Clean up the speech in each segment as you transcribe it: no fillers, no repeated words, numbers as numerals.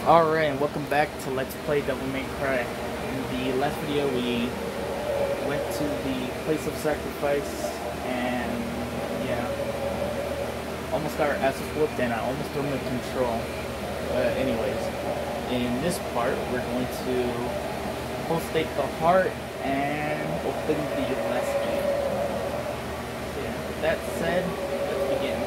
Alright, and welcome back to Let's Play Devil May Cry. In the last video we went to the place of sacrifice and yeah, almost got our asses whooped and I almost threw the control. But anyways, in this part we're going to pulsate the heart and open the last gate. So yeah, with that said, let's begin.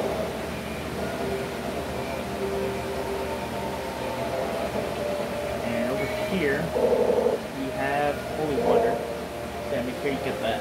Here we have holy water. Yeah, make sure you get that.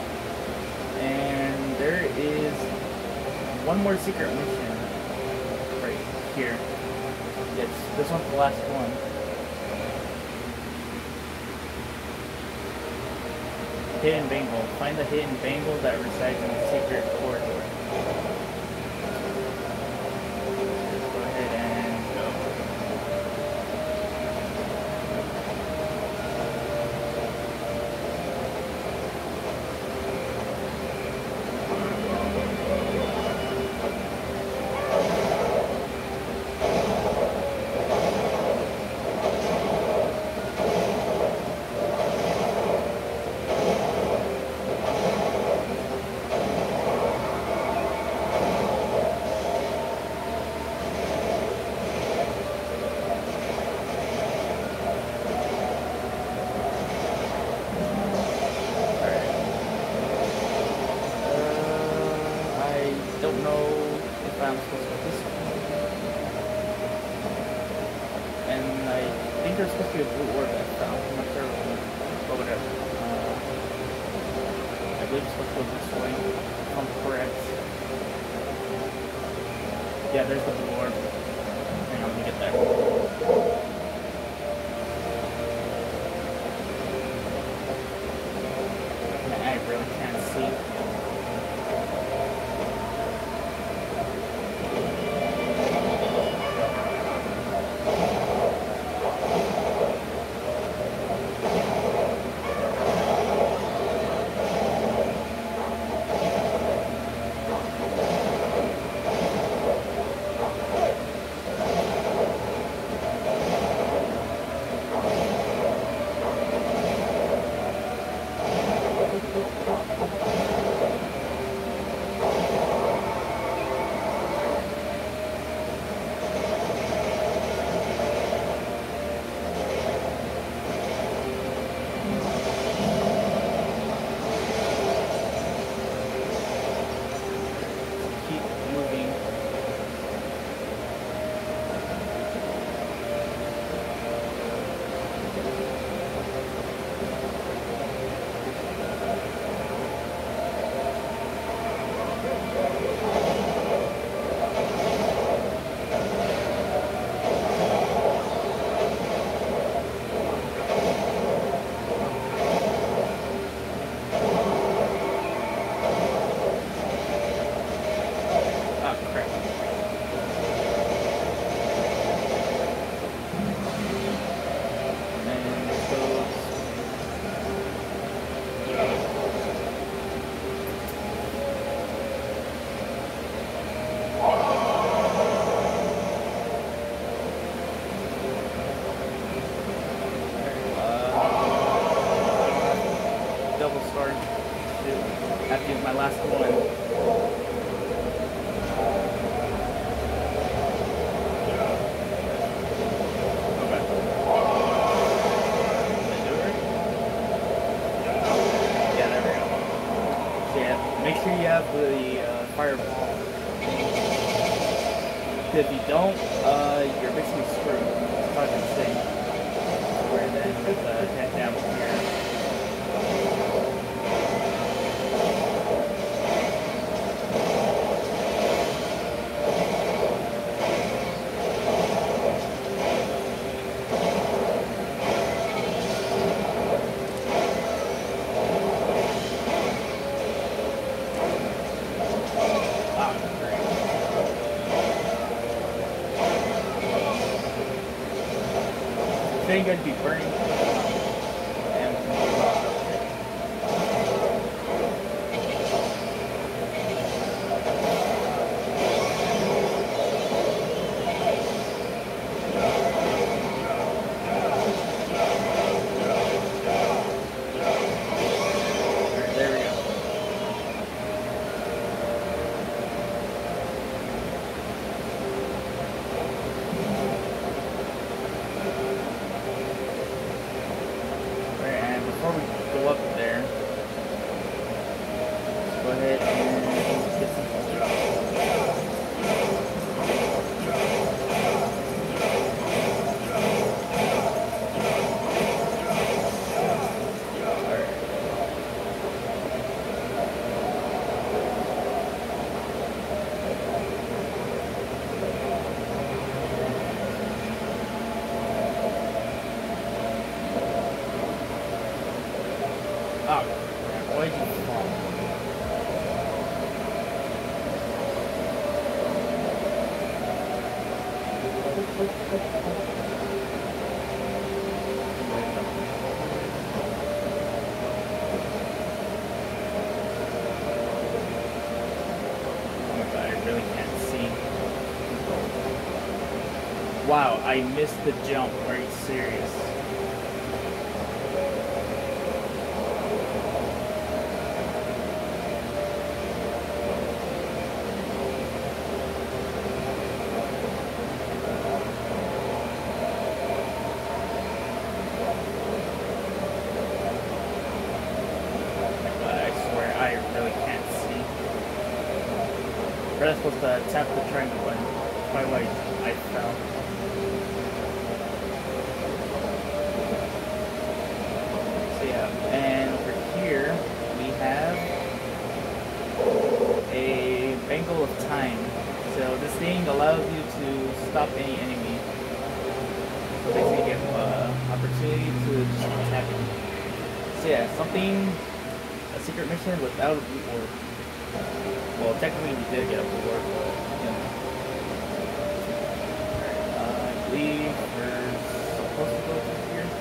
And there is one more secret mission right here. Yes, this one's the last one. Hidden bangle. Find the hidden bangle that resides in the secret corridor. Let's go ahead and go. There's supposed to be a blue orb that found. I'm not sure, but whatever. I believe it's supposed to go this way, if I'm correct. Yeah, there's the blue orb. Hang on, let me get there. I really can't see. I have to use my last one. Okay. Did I do it right? Yeah, there we go. So yeah, make sure you have the fireball. If you don't, you're basically screwed. It's not insane. Right then, with the head down here. Ain't going to be burning. And Oh, crap. Why'd you fall? Oh my god, I really can't see. Wow, I missed the jump. Are you serious? We're not supposed to tap the triangle button. By the way, I fell. So yeah, and over here we have a bangle of time. So this thing allows you to stop any enemy. So basically you get opportunity to just attack it. So yeah, something, a secret mission without a reward. Well, technically we did get a reward, but, you know. I believe we're supposed to go through here.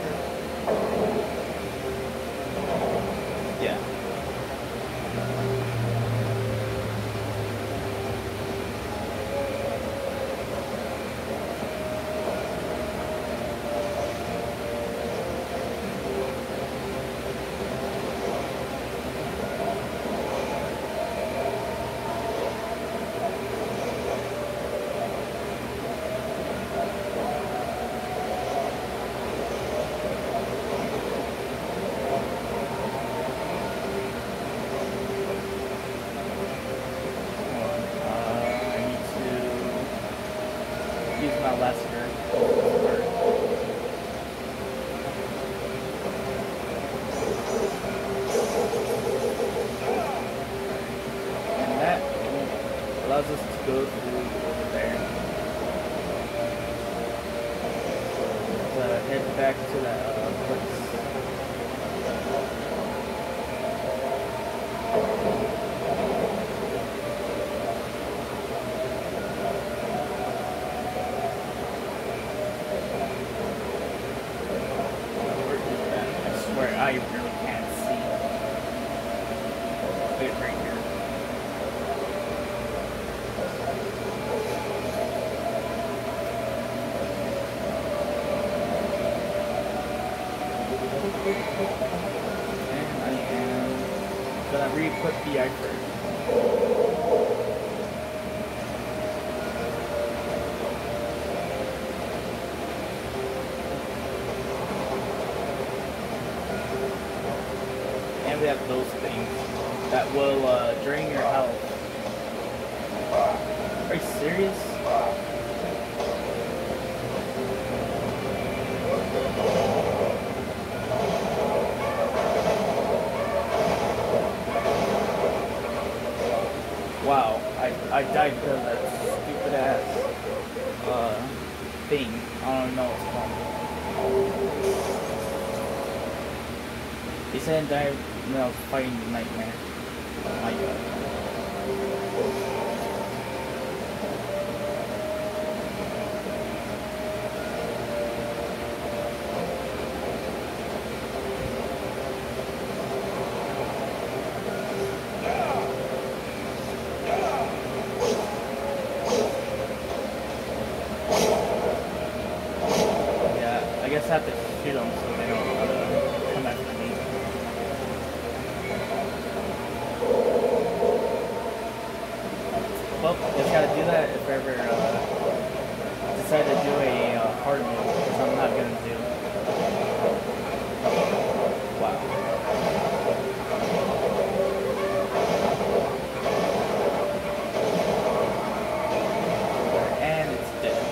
Yeah. Allows us to go through over there. Let's head back to that place. Where is that? I swear I really can't see. Wait, right here. And I am gonna re-equip the iPhone. And we have those things that will drain your health. Are you serious? Wow, I died because of that stupid ass thing. I don't know what's called. He said die when I was fighting the nightmare. Oh my god. I guess I have to shoot them so they don't come after me. Well, just gotta do that if I ever decide to do a hard mode, which I'm not gonna do. Wow. And it's dead.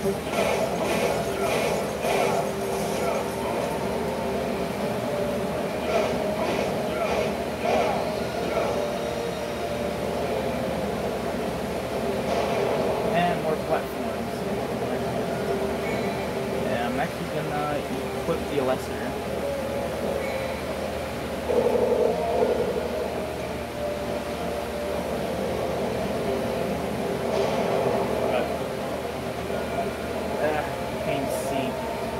And more platforms. Yeah, I'm actually gonna equip the lesser. Can't see.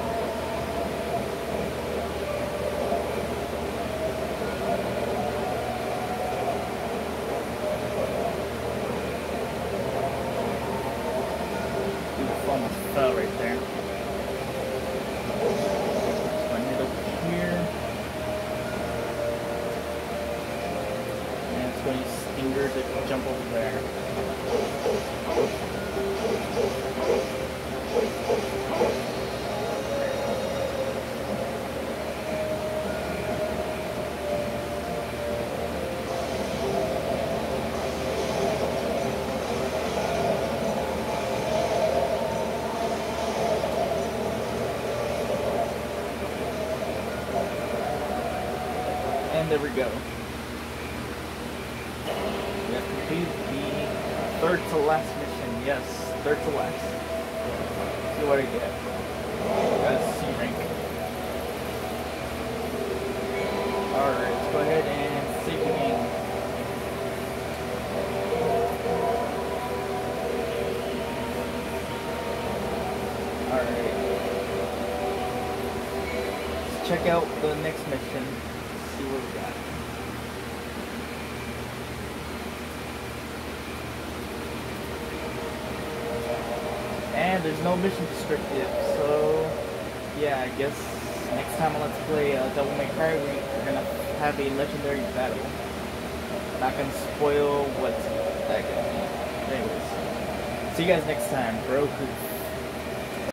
Oof, almost fell right there. So I hit over here. And it's going to use Stinger to jump over there. And there we go. We have completed the third to last mission. Yes, third to last. See what I get. Got a C rank. Alright, let's go ahead and save the game. Alright. Let's check out the next mission. See what we got. And there's no mission descriptive, so yeah, I guess next time on Let's Play Devil May Cry, we're gonna have a legendary battle. Not gonna spoil what's that gonna be. Anyways, see you guys next time, bro.